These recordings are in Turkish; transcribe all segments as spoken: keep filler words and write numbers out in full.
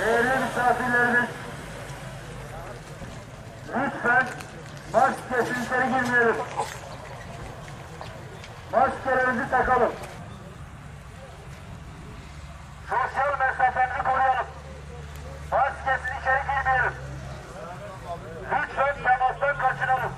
Değerli misafirlerimiz, lütfen maskesiz içeri girmeyelim. Maskelerimizi takalım. Sosyal mesafemizi koruyalım. Maskesiz içeri girmeyelim. Lütfen temastan kaçınalım.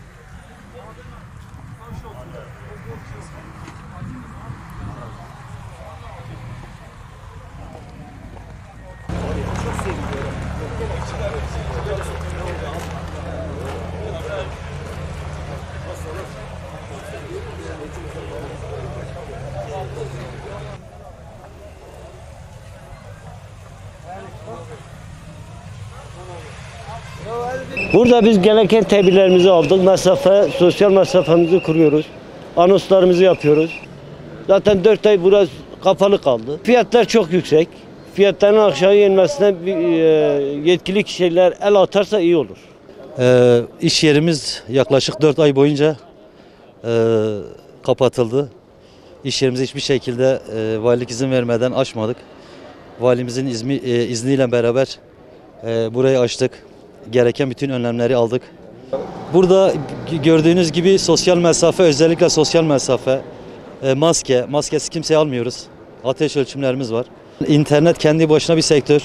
Burada biz gereken tedbirlerimizi aldık. Mesafe, sosyal mesafemizi kuruyoruz. Anonslarımızı yapıyoruz. Zaten dört ay burası kapalı kaldı. Fiyatlar çok yüksek. Fiyatların aşağı inmesine bir, e, yetkili kişiler el atarsa iyi olur. Ee, iş yerimiz yaklaşık dört ay boyunca e, kapatıldı. İş yerimizi hiçbir şekilde e, valilik izin vermeden açmadık. Valimizin izmi, e, izniyle beraber e, burayı açtık. Gereken bütün önlemleri aldık. Burada gördüğünüz gibi sosyal mesafe, özellikle sosyal mesafe, e, maske, maskesi kimseye almıyoruz. Ateş ölçümlerimiz var. İnternet kendi başına bir sektör.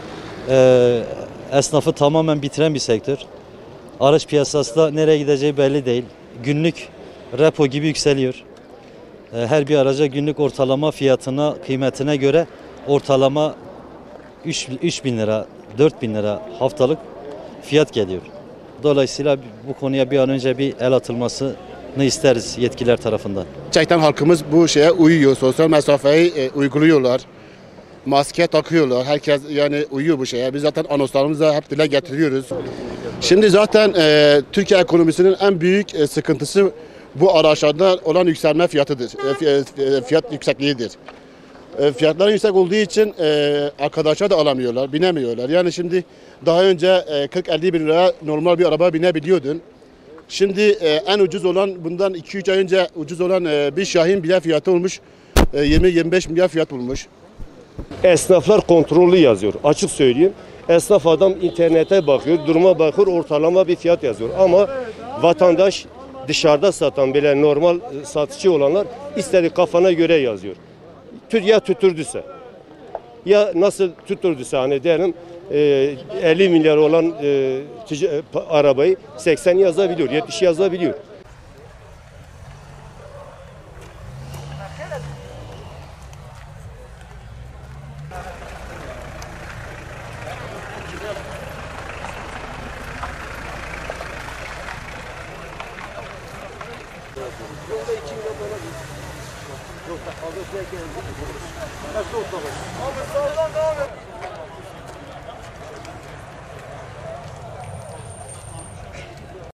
E, esnafı tamamen bitiren bir sektör. Araç piyasası da nereye gideceği belli değil. Günlük repo gibi yükseliyor. E, her bir araca günlük ortalama fiyatına, kıymetine göre ortalama üç bin lira, dört bin lira haftalık fiyat geliyor. Dolayısıyla bu konuya bir an önce bir el atılmasını isteriz yetkililer tarafından. Gerçekten halkımız bu şeye uyuyor. Sosyal mesafeyi e, uyguluyorlar. Maske takıyorlar. Herkes yani uyuyor bu şeye. Biz zaten anonslarımızda hep dile getiriyoruz. Şimdi zaten e, Türkiye ekonomisinin en büyük e, sıkıntısı bu araçlarda olan yükselme fiyatıdır. E, fiyat yüksekliğidir. E, fiyatların yüksek olduğu için e, arkadaşlar da alamıyorlar, binemiyorlar. Yani şimdi daha önce e, kırk elli bin liraya normal bir araba binebiliyordun. Şimdi e, en ucuz olan, bundan iki üç ay önce ucuz olan e, bir Şahin bile fiyatı olmuş e, yirmi yirmi beş milyar fiyat bulmuş. Esnaflar kontrollü yazıyor. Açık söyleyeyim. Esnaf adam internete bakıyor, duruma bakıyor, ortalama bir fiyat yazıyor. Ama vatandaş dışarıda satan bile normal satıcı olanlar istediği kafana göre yazıyor. Ya tuturduysa, ya nasıl tuturduysa hani diyelim elli milyar olan e, arabayı seksen yazabiliyor, yetmiş yazabiliyor. Yolda iki milyon dolar. Yok, az önce geldi. Nasıl ortalık? Abi sağdan devam et.